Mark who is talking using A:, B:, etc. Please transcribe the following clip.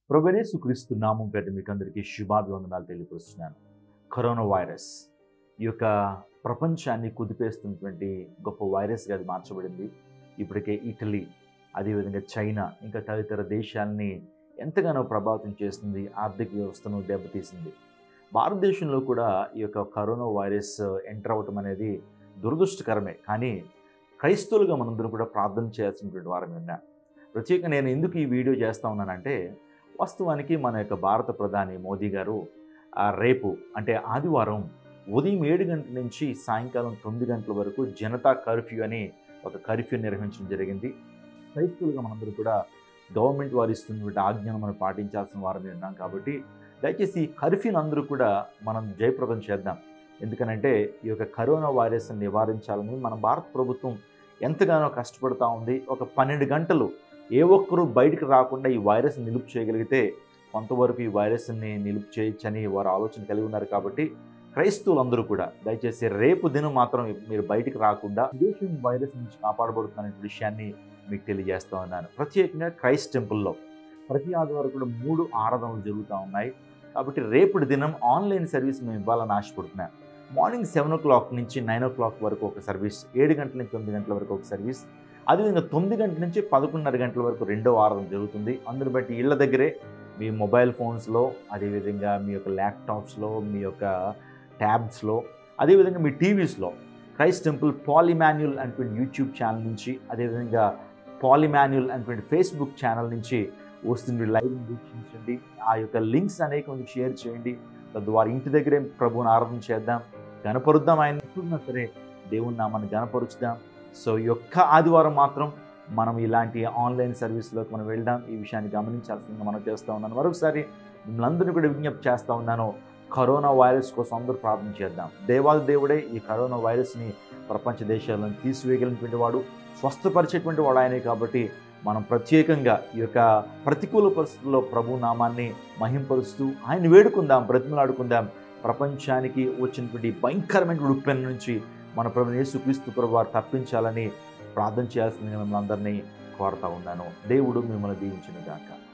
A: ప్రభువైన యేసుక్రీస్తు నామం పేరిట మీకు అందరికీ శుభాభివందనాలు తెలియపరుస్తున్నాను. కరోనా వైరస్ ఈ యొక్క ప్రపంచాన్ని కుదిపేస్తున్నటువంటి గొప్ప వైరస్గా అది మార్చబడింది. ఇప్పటికే ఇటలీ, అదేవిధంగా చైనా, ఇంకా తదితర దేశాలని ఎంతగానో ప్రభావితం చేస్తుంది, ఆర్థిక వ్యవస్థను దెబ్బతీసింది. భారతదేశంలో కూడా ఈ యొక్క కరోనా వైరస్ ఎంటర్ అవ్వటం అనేది దురదృష్టకరమే. కానీ క్రైస్తవులుగా మనందరం కూడా ప్రార్థన చేయాల్సినటువంటి వారమే ఉన్నా. ప్రత్యేకంగా నేను ఎందుకు ఈ వీడియో చేస్తూ ఉన్నానంటే, వాస్తవానికి మన యొక్క భారత ప్రధాని మోదీ గారు రేపు అంటే ఆదివారం ఉదయం 7 గంటల నుంచి సాయంకాలం 9 గంటల వరకు జనతా కర్ఫ్యూ అని ఒక కర్ఫ్యూ నిర్వహించడం జరిగింది. క్రైస్తవులుగా మనందరూ కూడా గవర్నమెంట్ వారు ఇస్తున్నటువంటి ఆజ్ఞను మనం పాటించాల్సిన వారమే ఉన్నాం. కాబట్టి దయచేసి ఈ కర్ఫ్యూని అందరూ కూడా మనం జయప్రదం చేద్దాం. ఎందుకనంటే ఈ యొక్క కరోనా వైరస్ని నివారించాలని మన భారత ప్రభుత్వం ఎంతగానో కష్టపడుతూ ఉంది. ఒక 12 గంటలు ఏ ఒక్కరూ బయటికి రాకుండా ఈ వైరస్ని నిలుపు చేయగలిగితే కొంతవరకు ఈ వైరస్ని నిలుపు చేయొచ్చని వారు ఆలోచన కలిగి ఉన్నారు. కాబట్టి క్రైస్తవులందరూ కూడా దయచేసి రేపు దినం మాత్రం మీరు బయటికి రాకుండా దేశం వైరస్ నుంచి కాపాడబడుతున్న విషయాన్ని మీకు తెలియజేస్తూ ఉన్నాను. ప్రత్యేకంగా క్రైస్ట్ టెంపుల్లో ప్రతి ఆదివారం కూడా 3 ఆరాధనలు జరుగుతూ ఉన్నాయి. కాబట్టి రేపటి దినం ఆన్లైన్ సర్వీస్ మేము ఇవ్వాలని ఆశపడుతున్నాం. మార్నింగ్ 7 o'clock నుంచి 9 o'clock వరకు ఒక సర్వీస్, 7 గంటల నుంచి 9 గంటల వరకు ఒక సర్వీస్, అదేవిధంగా 9 గంటల నుంచి 11:30 గంటల వరకు రెండో ఆరాధన జరుగుతుంది. అందుని బట్టి ఇళ్ల దగ్గరే మీ మొబైల్ ఫోన్స్లో, అదేవిధంగా మీ యొక్క ల్యాప్టాప్స్లో, మీ యొక్క ట్యాబ్స్లో, అదేవిధంగా మీ టీవీస్లో క్రైస్ట్ టెంపుల్ పాలిమాన్యుల్ అనేటువంటి యూట్యూబ్ ఛానల్ నుంచి, అదేవిధంగా పాలిమాన్యుల్ అనేటువంటి ఫేస్బుక్ ఛానల్ నుంచి వస్తున్న లైవ్ని వీక్షించండి. ఆ యొక్క లింక్స్ అనేక మందికి షేర్ చేయండి. తద్వారా ఇంటి దగ్గరే ప్రభువుని ఆరాధన చేద్దాం, గణపరుద్దాం. ఆయన ఎప్పుడున్నా సరే దేవుని నామాన్ని గణపరుచుదాం. సో ఈ యొక్క ఆదివారం మాత్రం మనం ఇలాంటి ఆన్లైన్ సర్వీస్లోకి మనం వెళ్దాం. ఈ విషయాన్ని గమనించాల్సిందిగా మనం చేస్తూ ఉన్నాను. మరొకసారి మిమ్మల్ని అందరినీ కూడా విజ్ఞప్తి చేస్తూ ఉన్నాను, కరోనా వైరస్ కోసం అందరూ ప్రార్థన చేద్దాం. దేవాది దేవుడే ఈ కరోనా వైరస్ని ప్రపంచ దేశాలను తీసివేయగలిగినటువంటి వాడు, స్వస్థపరిచేటువంటి వాడు ఆయనే. కాబట్టి మనం ప్రత్యేకంగా ఈ యొక్క ప్రతికూల పరిస్థితుల్లో ప్రభు నామాన్ని మహింపరుస్తూ ఆయన వేడుకుందాం, బ్రతిమలాడుకుందాం. ప్రపంచానికి వచ్చినటువంటి భయంకరమైన ఉప్పెన నుంచి మన ప్రభువైన యేసుక్రీస్తు ప్రభు వారు తప్పించాలని ప్రార్థన చేయాల్సిందిగా మిమ్మల్ని అందరినీ కోరుతా ఉన్నాను. దేవుడు మిమ్మల్ని దీవించును గాక.